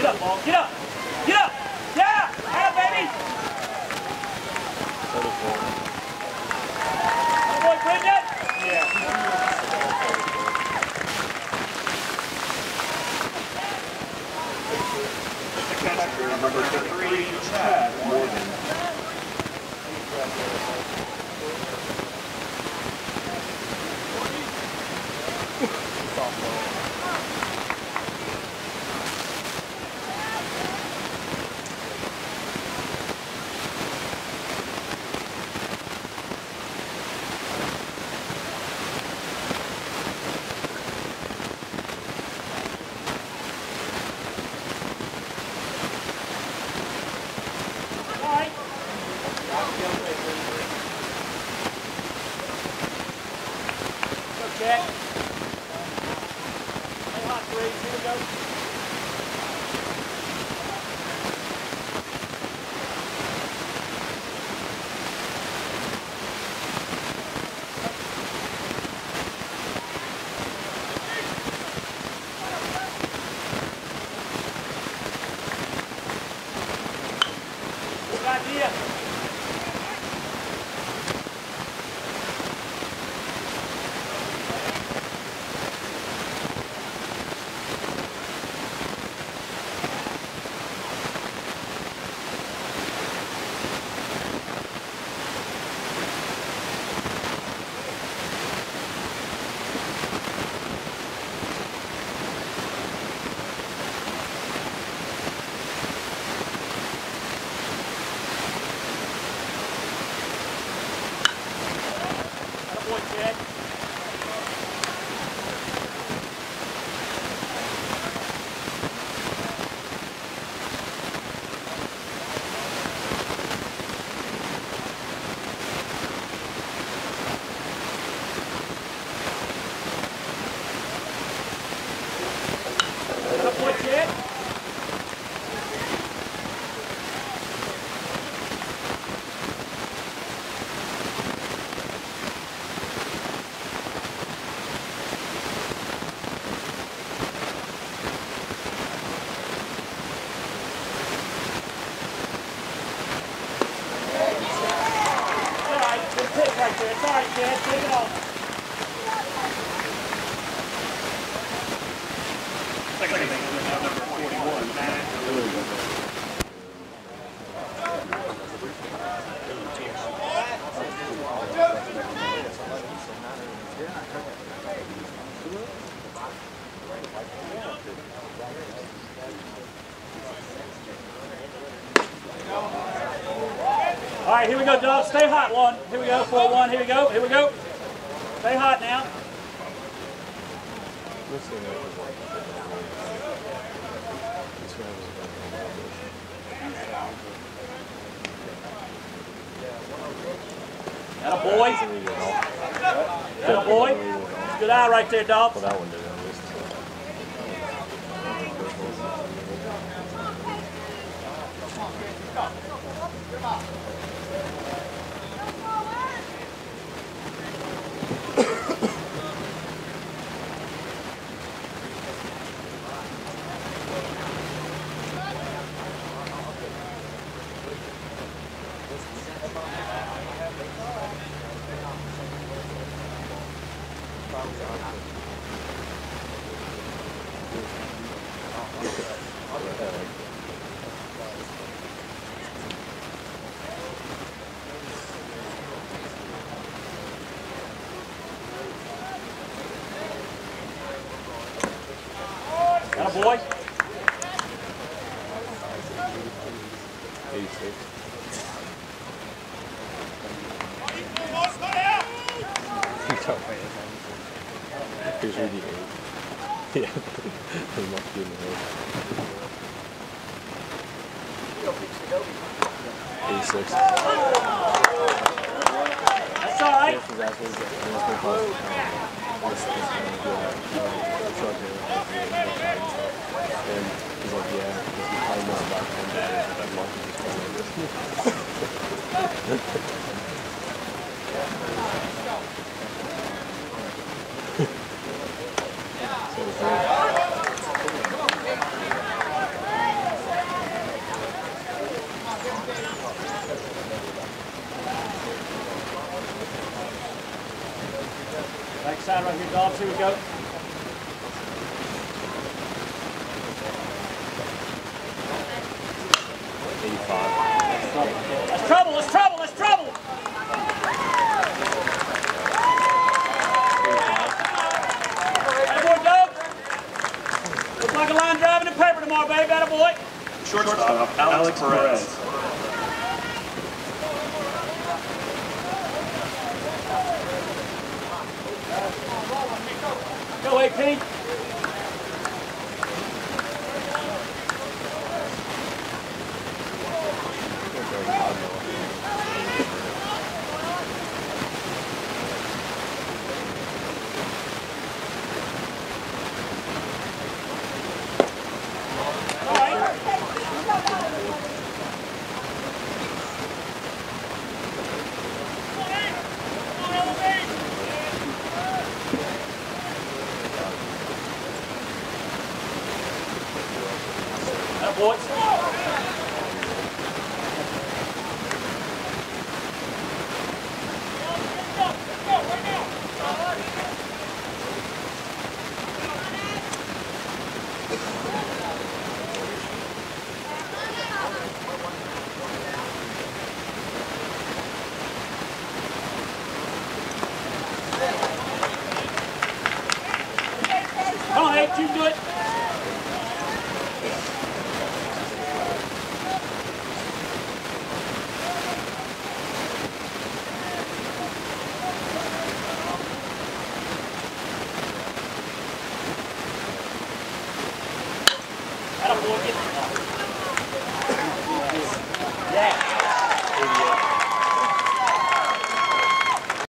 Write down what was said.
up, ball. Get up. Get up. Yeah. Yeah, baby. Good boy, Brendan. Yeah. Number 3, Chad Morgan. Check. Hey, hot three. Here we go. Good idea. Boy, Chad. Good boy, Chad. Good pick right there. It's all right, Chad. Take it off. Second base, number 41, Matt. All right, here we go, Doug. Stay hot, one. Here we go, 4-1. Here we go. Here we go. Stay hot now. That a boy. That a boy. Good eye right there, Dolph. Well, that one did. That a boy. 86. He's really good. Yeah, he must be in the head. 86. That's all right. And he's like, yeah, because he probably knows about 10 days that that monkey just Dobbs, here we go. That's trouble, that's trouble, that's trouble! Attaboy, Doug. Looks like a line driving the paper tomorrow, baby. Attaboy. Shortstop, Alex Perez. Go, AP. Boys. Come on, Abe, you do it. Attaboy, get